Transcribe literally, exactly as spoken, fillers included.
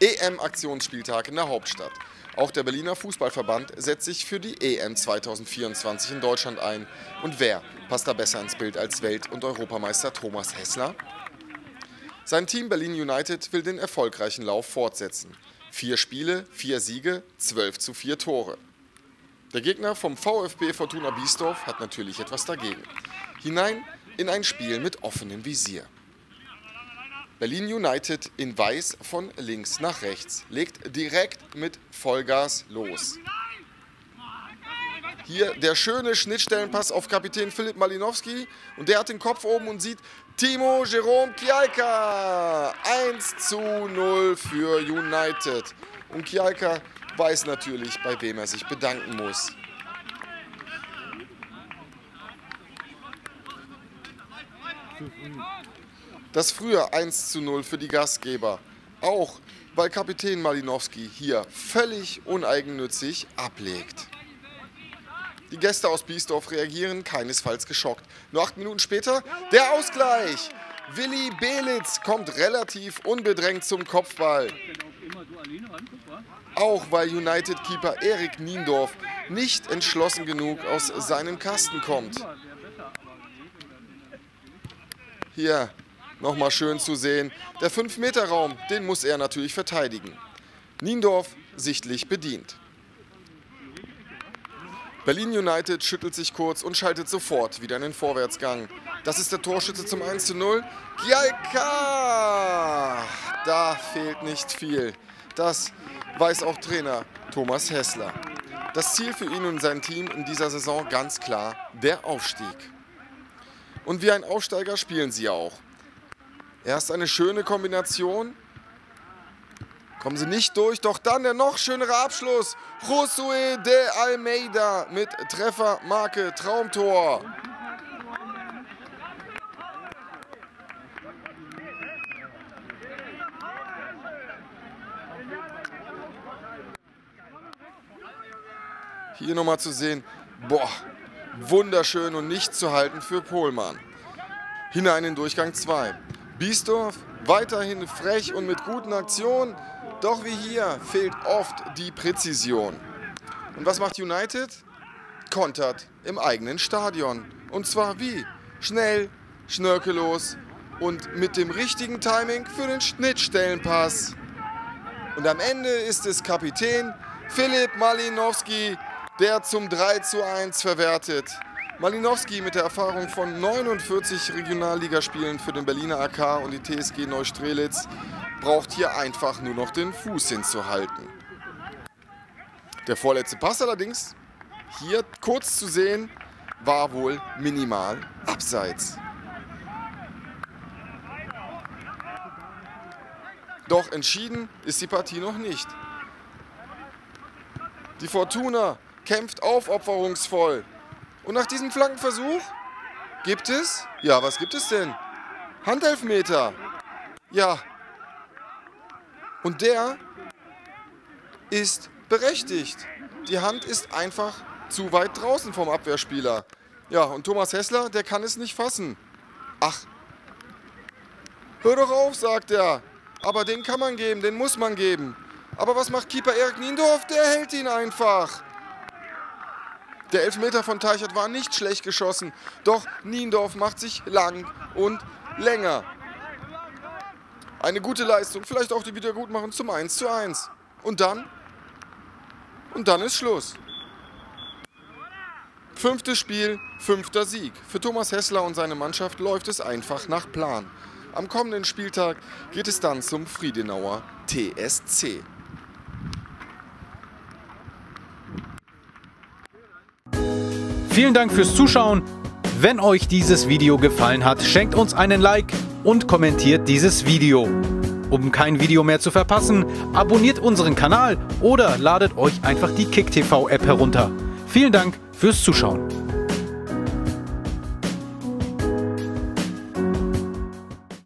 E M-Aktionsspieltag in der Hauptstadt. Auch der Berliner Fußballverband setzt sich für die E M zweitausendvierundzwanzig in Deutschland ein. Und wer passt da besser ins Bild als Welt- und Europameister Thomas Hässler? Sein Team Berlin United will den erfolgreichen Lauf fortsetzen. Vier Spiele, vier Siege, zwölf zu vier Tore. Der Gegner vom VfB Fortuna Biesdorf hat natürlich etwas dagegen. Hinein in ein Spiel mit offenem Visier. Berlin United in Weiß von links nach rechts, legt direkt mit Vollgas los. Hier der schöne Schnittstellenpass auf Kapitän Filip Malinowski und der hat den Kopf oben und sieht Timo Jerome Kialka. eins zu null für United. Und Kialka weiß natürlich, bei wem er sich bedanken muss. Das frühe eins zu null für die Gastgeber, auch weil Kapitän Malinowski hier völlig uneigennützig ablegt. Die Gäste aus Biesdorf reagieren keinesfalls geschockt. Nur acht Minuten später der Ausgleich. Willi Belitz kommt relativ unbedrängt zum Kopfball. Auch weil United-Keeper Erik Niendorf nicht entschlossen genug aus seinem Kasten kommt. Hier nochmal schön zu sehen, der fünf Meter Raum, den muss er natürlich verteidigen. Niendorf sichtlich bedient. Berlin United schüttelt sich kurz und schaltet sofort wieder in den Vorwärtsgang. Das ist der Torschütze zum eins zu null. Kialka! Da fehlt nicht viel. Das weiß auch Trainer Thomas Hässler. Das Ziel für ihn und sein Team in dieser Saison ganz klar der Aufstieg. Und wie ein Aufsteiger spielen sie auch. Erst eine schöne Kombination. Kommen sie nicht durch, doch dann der noch schönere Abschluss. Josué de Almeida mit Treffermarke Traumtor. Hier nochmal zu sehen, boah, wunderschön und nicht zu halten für Pohlmann. Hinein in Durchgang zwei. Biesdorf weiterhin frech und mit guten Aktionen, doch wie hier fehlt oft die Präzision. Und was macht United? Kontert im eigenen Stadion. Und zwar wie? Schnell, schnörkellos und mit dem richtigen Timing für den Schnittstellenpass. Und am Ende ist es Kapitän Filip Malinowski, der zum drei zu eins verwertet. Malinowski mit der Erfahrung von neunundvierzig Regionalligaspielen für den Berliner A K und die T S G Neustrelitz braucht hier einfach nur noch den Fuß hinzuhalten. Der vorletzte Pass allerdings, hier kurz zu sehen, war wohl minimal abseits. Doch entschieden ist die Partie noch nicht. Die Fortuna kämpft aufopferungsvoll. Und nach diesem Flankenversuch gibt es, ja, was gibt es denn? Handelfmeter. Ja. Und der ist berechtigt. Die Hand ist einfach zu weit draußen vom Abwehrspieler. Ja, und Thomas Hässler, der kann es nicht fassen. Ach, hör doch auf, sagt er. Aber den kann man geben, den muss man geben. Aber was macht Keeper Erik Niendorf? Der hält ihn einfach. Der Elfmeter von Teichert war nicht schlecht geschossen, doch Niendorf macht sich lang und länger. Eine gute Leistung, vielleicht auch die Wiedergutmachung zum eins zu eins. Und dann? Und dann ist Schluss. Fünftes Spiel, fünfter Sieg. Für Thomas Hässler und seine Mannschaft läuft es einfach nach Plan. Am kommenden Spieltag geht es dann zum Friedenauer T S C. Vielen Dank fürs Zuschauen. Wenn euch dieses Video gefallen hat, schenkt uns einen Like und kommentiert dieses Video. Um kein Video mehr zu verpassen, abonniert unseren Kanal oder ladet euch einfach die KickTV App herunter. Vielen Dank fürs Zuschauen.